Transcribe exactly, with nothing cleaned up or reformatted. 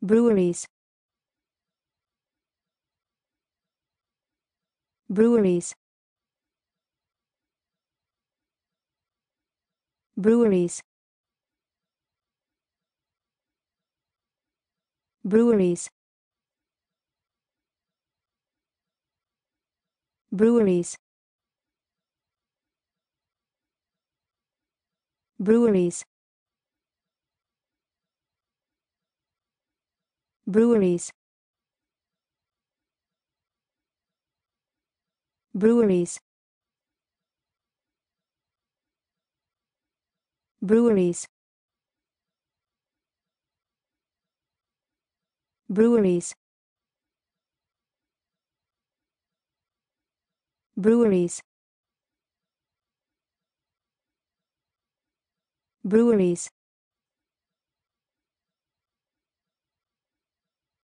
Breweries. Breweries. Breweries. Breweries. Breweries. Breweries. Breweries. Breweries. Breweries. Breweries. Breweries. Breweries.